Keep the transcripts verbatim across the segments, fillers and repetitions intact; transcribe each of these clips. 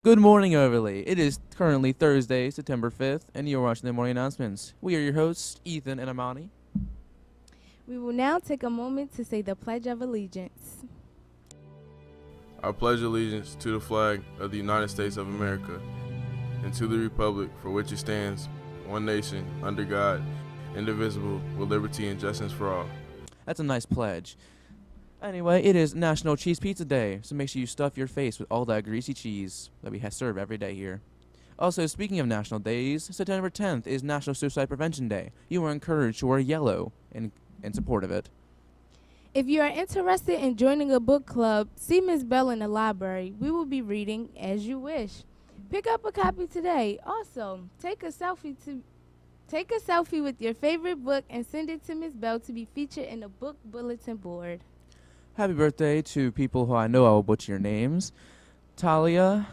Good morning, Overly. It is currently Thursday, September fifth, and you're watching the morning announcements. We are your hosts, Ethan and Amani. We will now take a moment to say the Pledge of Allegiance. I pledge allegiance to the flag of the United States of America and to the republic for which it stands, one nation, under God, indivisible, with liberty and justice for all. That's a nice pledge. Anyway, it is National Cheese Pizza Day, so make sure you stuff your face with all that greasy cheese that we have serve every day here. Also, speaking of national days, September tenth is National Suicide Prevention Day. You are encouraged to wear yellow in, in support of it. If you are interested in joining a book club, see Miz Bell in the library. We will be reading As You Wish. Pick up a copy today. Also, take a selfie to take a selfie with your favorite book and send it to Miz Bell to be featured in the book bulletin board. Happy birthday to people who I know I will butcher your names. Talia,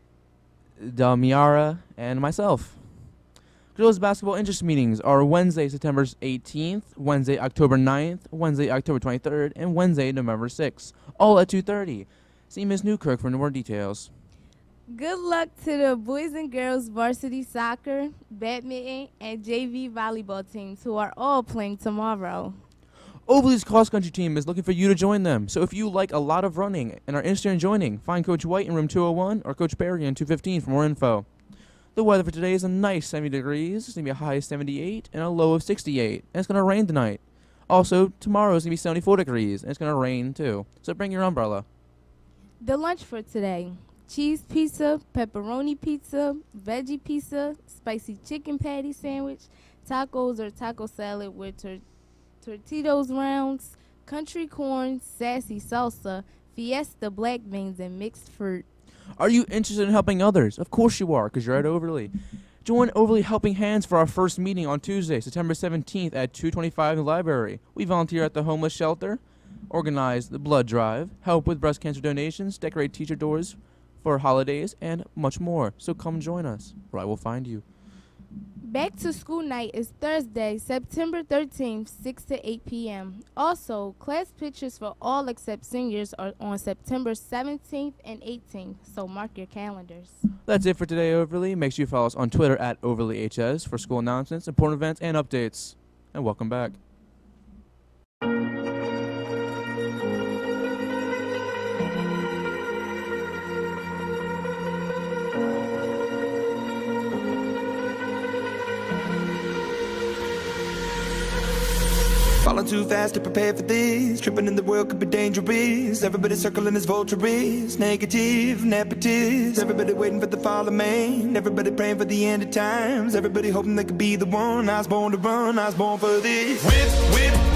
Damiara, and myself. Girls basketball interest meetings are Wednesday, September eighteenth, Wednesday, October ninth, Wednesday, October twenty-third, and Wednesday, November sixth, all at two thirty. See Miz Newkirk for more details. Good luck to the boys and girls varsity soccer, badminton, and J V volleyball teams who are all playing tomorrow. Overly's cross-country team is looking for you to join them. So if you like a lot of running and are interested in joining, find Coach White in room two oh one or Coach Barry in two fifteen for more info. The weather for today is a nice seventy degrees. It's going to be a high of seventy-eight and a low of sixty-eight. And it's going to rain tonight. Also, tomorrow is going to be seventy-four degrees and it's going to rain too. So bring your umbrella. The lunch for today: cheese pizza, pepperoni pizza, veggie pizza, spicy chicken patty sandwich, tacos or taco salad with tor- tortillas rounds, country corn, sassy salsa, fiesta black beans, and mixed fruit. Are you interested in helping others? Of course you are, because you're at Overly. Join Overly Helping Hands for our first meeting on Tuesday, September seventeenth at two twenty-five in the library. We volunteer at the homeless shelter, organize the blood drive, help with breast cancer donations, decorate teacher doors for holidays, and much more. So come join us, or I will find you. Back to school night is Thursday, September thirteenth, six to eight p.m. Also, class pictures for all except seniors are on September seventeenth and eighteenth, so mark your calendars. That's it for today, Overly. Make sure you follow us on Twitter at OverlyHS for school announcements, important events, and updates. And welcome back. Falling too fast to prepare for this. Tripping in the world could be dangerous. Everybody circling as vultures. Negative, nepotist. Everybody waiting for the fall of man. Everybody praying for the end of times. Everybody hoping they could be the one. I was born to run, I was born for this. Whip, whip.